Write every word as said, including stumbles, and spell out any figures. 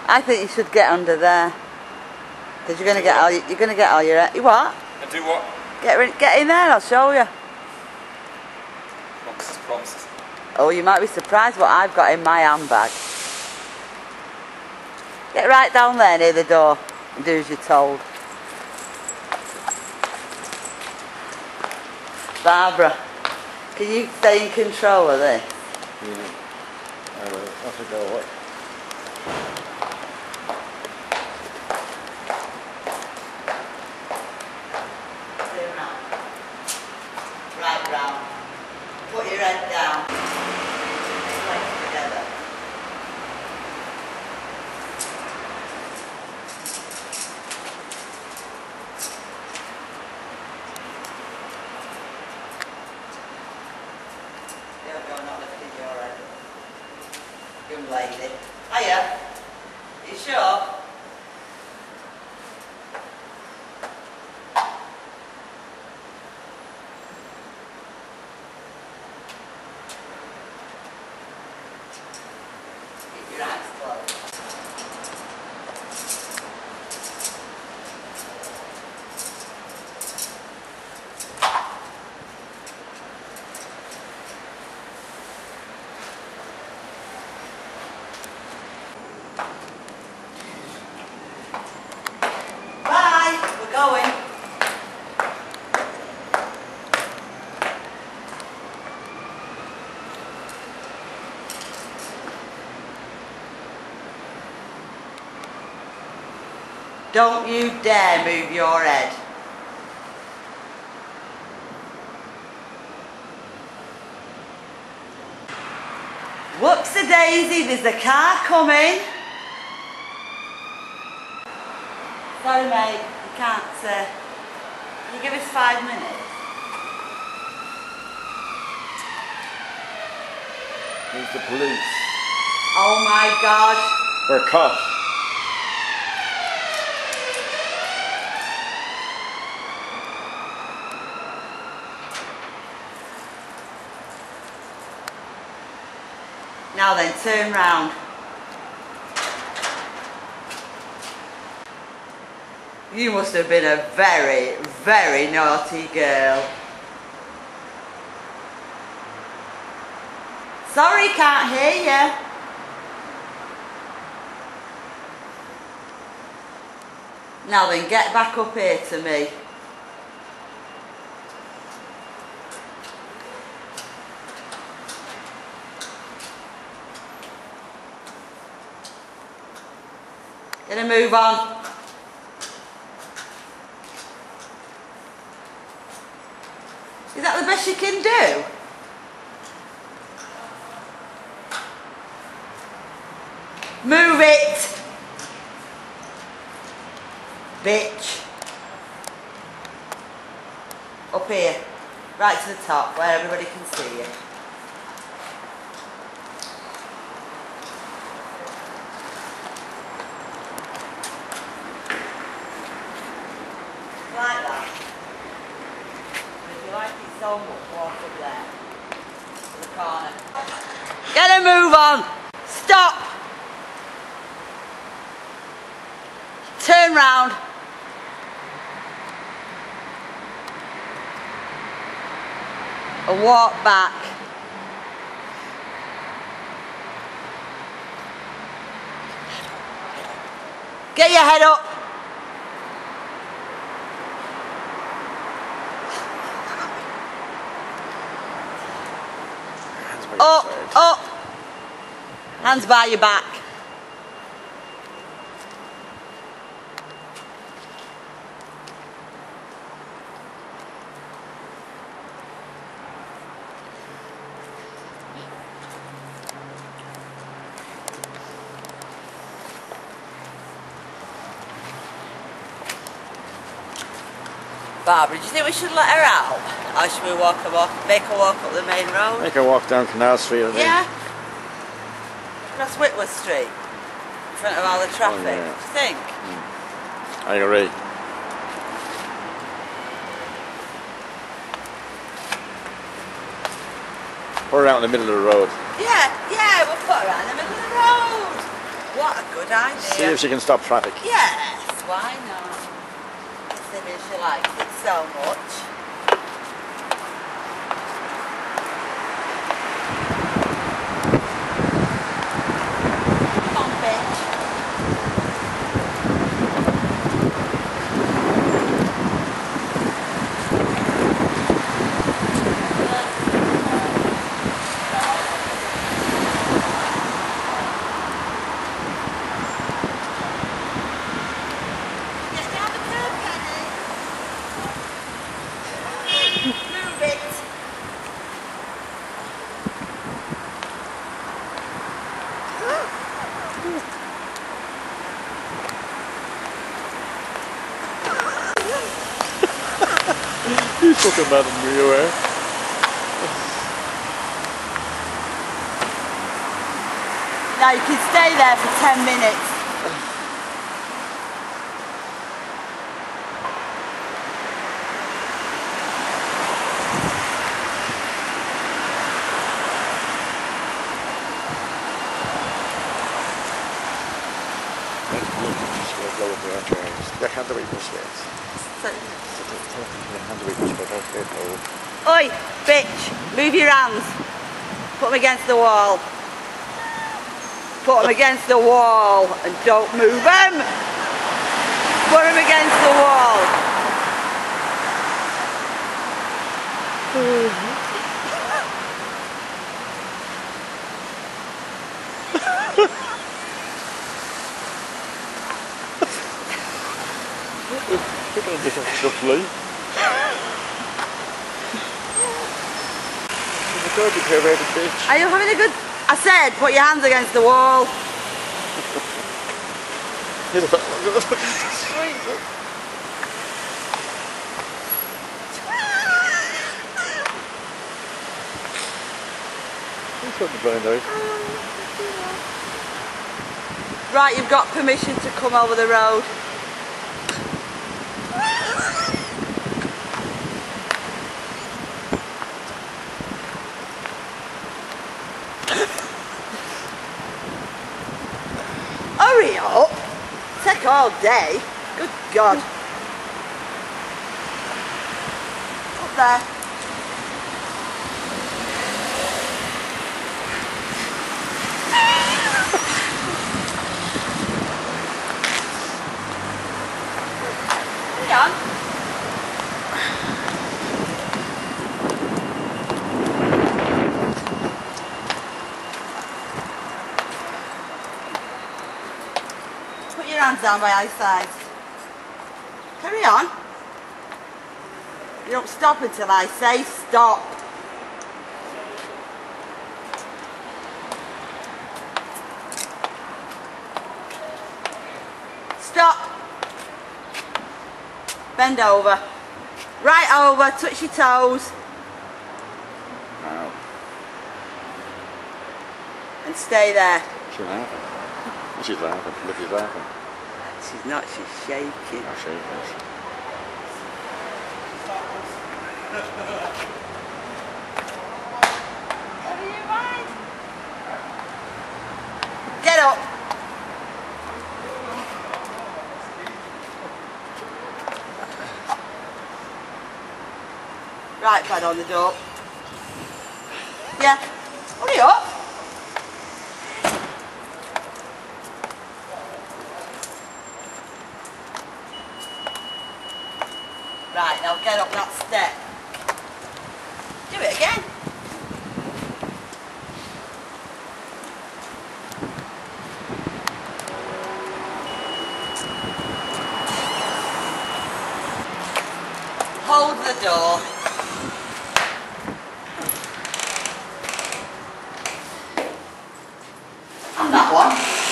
I think you should get under there. Because you're going to get all, you're going to get all your... You what? And do what? Get, get in there, I'll show you. Promises, promises. Oh, you might be surprised what I've got in my handbag. Get right down there near the door and do as you're told. Barbara, can you stay in control of this? Yeah. I will. Off we go. What? Right round. Put your head down. Legs together. Don't go not lifting your head. Young lady. Hiya. You sure? Keep your eyes closed. Bye, we're going. Don't you dare move your head. Whoops-a-daisy, there's a car coming. Sorry mate, you can't, uh, can you give us five minutes? Who's the police? Oh my God. We're caught. Now then, turn round. You must have been a very, very naughty girl. Sorry, can't hear you. Now then, get back up here to me. Gonna move on. Is that the best you can do? Move it! Bitch. Up here. Right to the top where everybody can see you. Like that. And if you like it so much, walk up there. To the corner. Get a move on! Stop! Turn round. And walk back. Get your head up. Up, up. Hands by your back. Barbara, do you think we should let her out? Or should we walk her walk, make her walk up the main road? Make her walk down Canal Street, I think. Yeah. Across Whitworth Street, in front of all the traffic. Oh, yeah. Do you think? Mm. I agree. Put her out in the middle of the road. Yeah, yeah, we'll put her out in the middle of the road. what a good idea. See if she can stop traffic. Yes, why not? Considering she likes it so much. Come on, bitch. He's talking about the real air. Now you can stay there for ten minutes. Jag kan inte bli på Schweiz. Oi, bitch, move your hands. Put them against the wall. Put them against the wall and don't move them. Put them against the wall. Ik kan dit even zo vleien. Are you having a good... I said, put your hands against the wall. Right, you've got permission to come over the road. Hurry up! Take all day. Good God. Up there. Hang on. Put your hands down by either side. Carry on. You don't stop until I say stop. Stop. Bend over. Right over, touch your toes. Wow. And stay there. She's laughing. She's laughing. Look, she's laughing. She's not, she's shaking. Oh, she is. Never you mind. Get up. Right, pad on the door. Yeah. Hurry up. Right, now get up that step. Do it again. Hold the door. And that one.